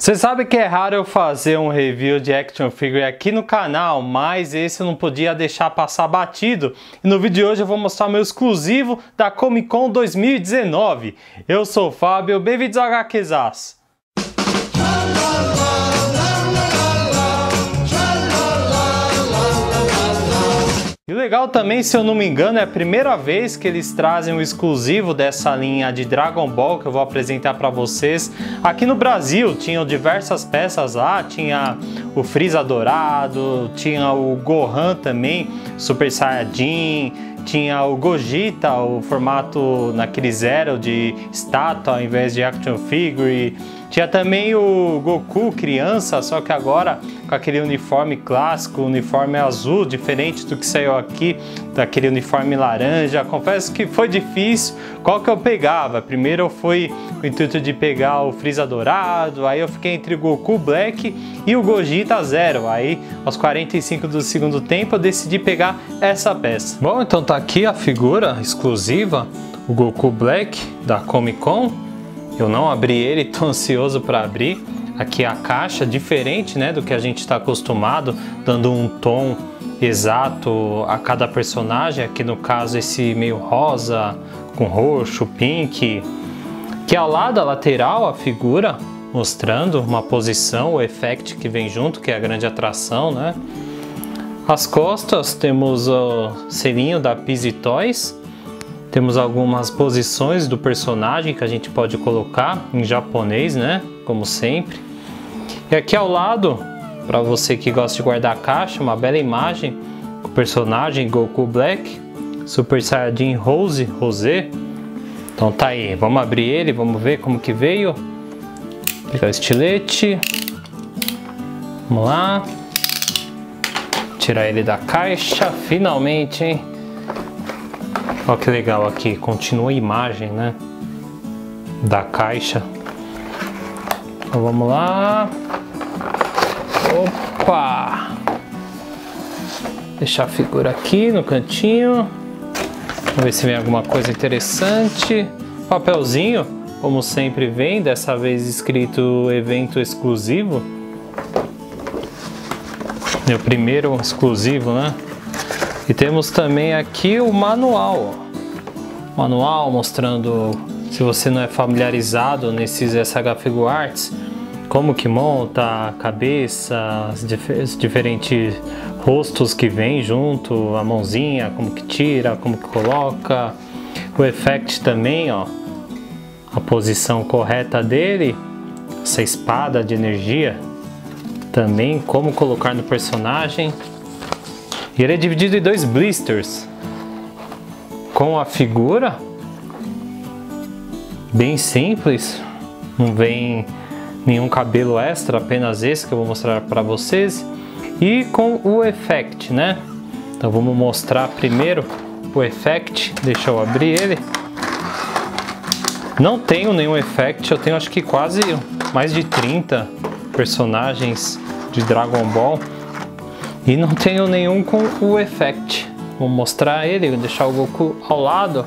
Você sabe que é raro eu fazer um review de action figure aqui no canal, mas esse eu não podia deixar passar batido. E no vídeo de hoje eu vou mostrar meu exclusivo da Comic Con 2019. Eu sou o Fábio, bem-vindos ao HQzaço. E o legal também, se eu não me engano, é a primeira vez que eles trazem um exclusivo dessa linha de Dragon Ball que eu vou apresentar para vocês. Aqui no Brasil tinham diversas peças lá, tinha o Freeza dourado, tinha o Gohan também, Super Saiyajin, tinha o Gogeta, o formato naquele zero de estátua ao invés de action figure. Tinha também o Goku criança, só que agora com aquele uniforme clássico, uniforme azul, diferente do que saiu aqui, daquele uniforme laranja. Confesso que foi difícil. Qual que eu pegava? Primeiro eu fui com o intuito de pegar o Freeza dourado, aí eu fiquei entre o Goku Black e o Gogeta Zero. Aí aos 45 do segundo tempo eu decidi pegar essa peça. Bom, então tá aqui a figura exclusiva, o Goku Black da Comic Con. Eu não abri ele, tô ansioso para abrir. Aqui a caixa, diferente, né, do que a gente está acostumado, dando um tom exato a cada personagem. Aqui no caso esse meio rosa com roxo, pink. Aqui ao lado, a lateral, a figura mostrando uma posição, o effect que vem junto, que é a grande atração, né? As costas temos o selinho da Pizzy Toys. Temos algumas posições do personagem que a gente pode colocar em japonês, né? Como sempre. E aqui ao lado, para você que gosta de guardar a caixa, uma bela imagem com o personagem Goku Black, Super Saiyajin Rosé. Então tá aí, vamos abrir ele, vamos ver como que veio. Pegar o estilete. Vamos lá. Tirar ele da caixa, finalmente, hein? Olha que legal aqui, continua a imagem, né, da caixa. Então vamos lá. Opa! Deixar a figura aqui no cantinho. Vamos ver se vem alguma coisa interessante. Papelzinho, como sempre vem, dessa vez escrito evento exclusivo. Meu primeiro exclusivo, né? E temos também aqui o manual. Manual mostrando, se você não é familiarizado nesses SH Figuarts, como que monta a cabeça, os diferentes rostos que vem junto, a mãozinha, como que tira, como que coloca. O effect também, ó, a posição correta dele, essa espada de energia, também como colocar no personagem. E ele é dividido em dois blisters, com a figura, bem simples, não vem nenhum cabelo extra, apenas esse que eu vou mostrar para vocês, e com o effect, né? Então vamos mostrar primeiro o effect, deixa eu abrir ele. Não tenho nenhum effect, eu tenho acho que quase mais de 30 personagens de Dragon Ball. E não tenho nenhum com o effect. Vou mostrar ele, vou deixar o Goku ao lado.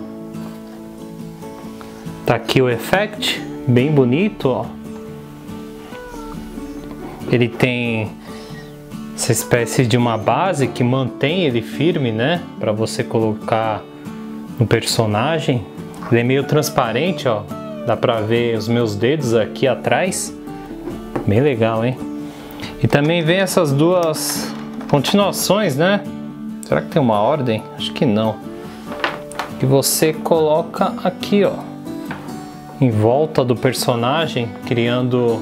Tá aqui o effect, bem bonito, ó. Ele tem essa espécie de uma base que mantém ele firme, né? Para você colocar no personagem. Ele é meio transparente, ó. Dá pra ver os meus dedos aqui atrás. Bem legal, hein? E também vem essas duas continuações, né? Será que tem uma ordem? Acho que não. Que você coloca aqui, ó, em volta do personagem, criando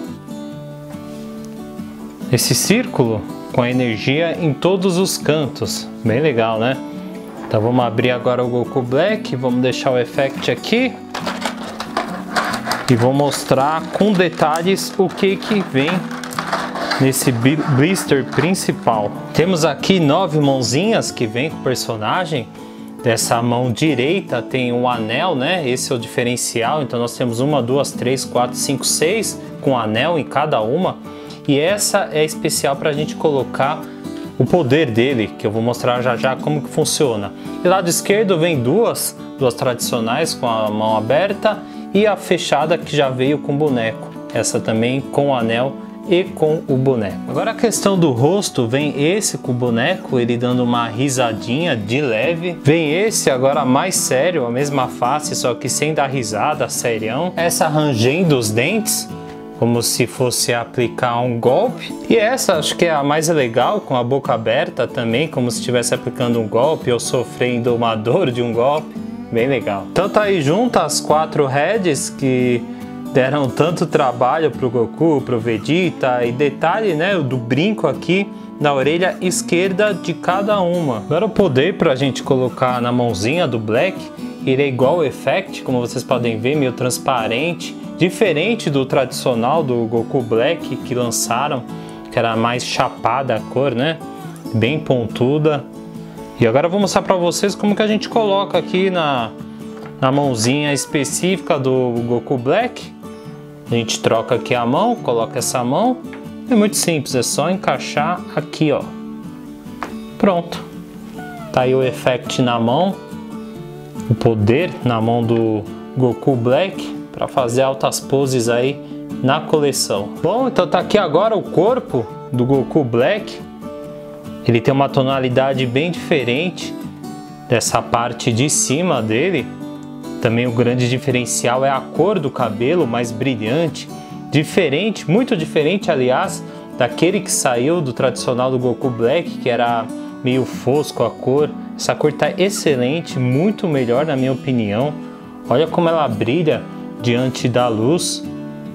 esse círculo com a energia em todos os cantos. Bem legal, né? Então vamos abrir agora o Goku Black, vamos deixar o effect aqui. E vou mostrar com detalhes o que vem nesse blister principal. Temos aqui 9 mãozinhas que vem com o personagem. Dessa mão direita tem um anel, né? Esse é o diferencial. Então nós temos 1, 2, 3, 4, 5, 6 com anel em cada uma. E essa é especial para a gente colocar o poder dele, que eu vou mostrar já já como que funciona. E lado esquerdo vem duas tradicionais com a mão aberta e a fechada que já veio com boneco. essa também com o anel e com o boneco. Agora a questão do rosto, vem esse com o boneco, ele dando uma risadinha de leve. Vem esse agora mais sério, a mesma face, só que sem dar risada, serião. Essa rangendo os dentes, como se fosse aplicar um golpe. E essa acho que é a mais legal, com a boca aberta também, como se estivesse aplicando um golpe ou sofrendo uma dor de um golpe. Bem legal. Então tá aí junto as 4 heads que deram tanto trabalho pro Goku, pro Vegeta, e detalhe, né, do brinco aqui na orelha esquerda de cada uma. Agora o poder pra gente colocar na mãozinha do Black, ele é igual o Effect, como vocês podem ver, meio transparente, diferente do tradicional do Goku Black que lançaram, que era mais chapada a cor, né, bem pontuda. E agora eu vou mostrar pra vocês como que a gente coloca aqui na mãozinha específica do Goku Black. A gente troca aqui a mão, coloca essa mão. É muito simples, é só encaixar aqui, ó. Pronto. Tá aí o Effect na mão, o poder na mão do Goku Black para fazer altas poses aí na coleção. Bom, então tá aqui agora o corpo do Goku Black. Ele tem uma tonalidade bem diferente dessa parte de cima dele. Também o grande diferencial é a cor do cabelo, mais brilhante, diferente, muito diferente, aliás, daquele que saiu do tradicional do Goku Black, que era meio fosco a cor. Essa cor tá excelente, muito melhor na minha opinião. Olha como ela brilha diante da luz.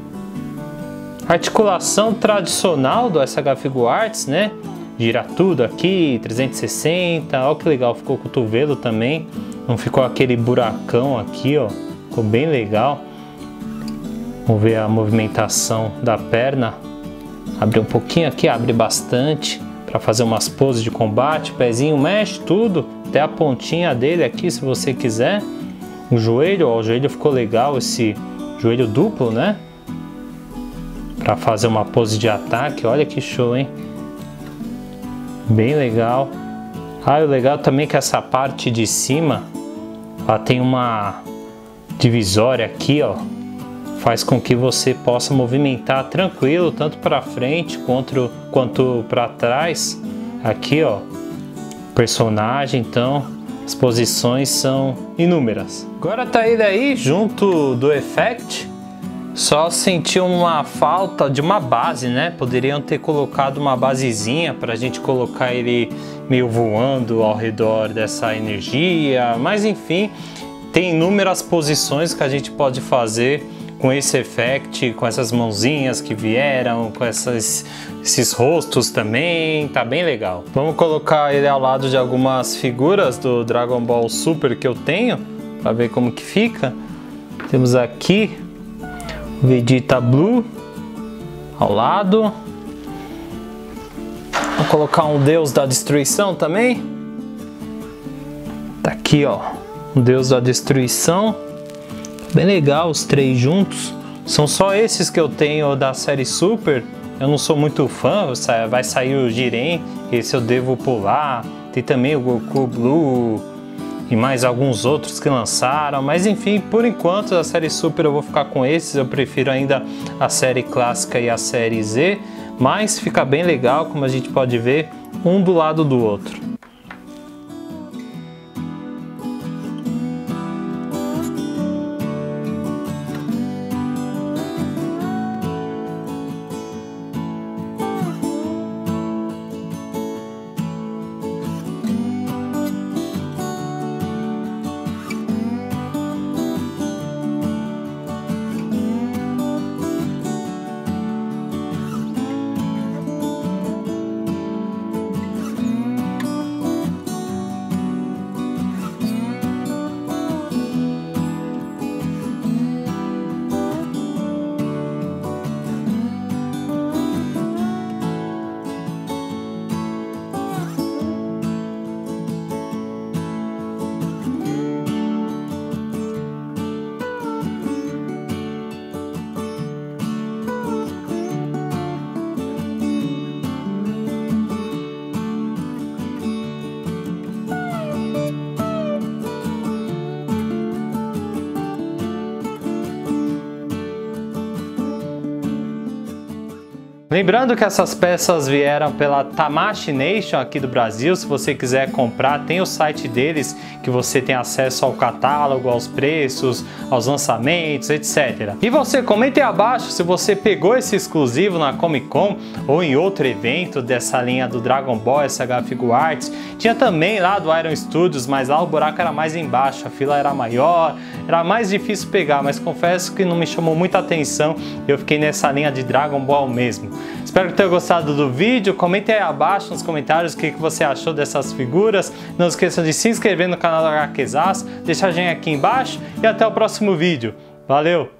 Articulação tradicional do SH Figuarts, né? Gira tudo aqui, 360, olha que legal, ficou o cotovelo também. Não ficou aquele buracão aqui, ó. Ficou bem legal. Vamos ver a movimentação da perna. Abre um pouquinho aqui, abre bastante para fazer umas poses de combate. Pezinho mexe tudo, até a pontinha dele aqui, se você quiser. O joelho, ó, o joelho ficou legal, esse joelho duplo, né? Para fazer uma pose de ataque. Olha que show, hein? Bem legal. Ah, o legal também é que essa parte de cima, ela tem uma divisória aqui, ó, faz com que você possa movimentar tranquilo, tanto para frente quanto para trás. Aqui, ó, personagem, então as posições são inúmeras. Agora tá ele aí junto do Effect. Só senti uma falta de uma base, né? Poderiam ter colocado uma basezinha para a gente colocar ele meio voando ao redor dessa energia. Mas enfim, tem inúmeras posições que a gente pode fazer com esse Effect, com essas mãozinhas que vieram, com esses rostos também. Tá bem legal. Vamos colocar ele ao lado de algumas figuras do Dragon Ball Super que eu tenho, para ver como que fica. Temos aqui Vegeta Blue ao lado. Vou colocar um Deus da Destruição também. Tá aqui, ó, um Deus da Destruição. Bem legal os 3 juntos. São só esses que eu tenho da série Super. Eu não sou muito fã. Vai sair o Jiren, esse eu devo pular. Tem também o Goku Blue e mais alguns outros que lançaram, mas enfim, por enquanto a série Super eu vou ficar com esses. Eu prefiro ainda a série clássica e a série Z, mas fica bem legal, como a gente pode ver, um do lado do outro. Lembrando que essas peças vieram pela Tamashii Nation aqui do Brasil. Se você quiser comprar, tem o site deles que você tem acesso ao catálogo, aos preços, aos lançamentos, etc. E você, comente aí abaixo se você pegou esse exclusivo na Comic Con ou em outro evento dessa linha do Dragon Ball SH Figuarts. Tinha também lá do Iron Studios, mas lá o buraco era mais embaixo, a fila era maior, era mais difícil pegar, mas confesso que não me chamou muita atenção, eu fiquei nessa linha de Dragon Ball mesmo. Espero que tenha gostado do vídeo, comente aí abaixo nos comentários o que você achou dessas figuras, não esqueça de se inscrever no canal do HQzaço, deixar a gente aqui embaixo e até o próximo vídeo. Valeu!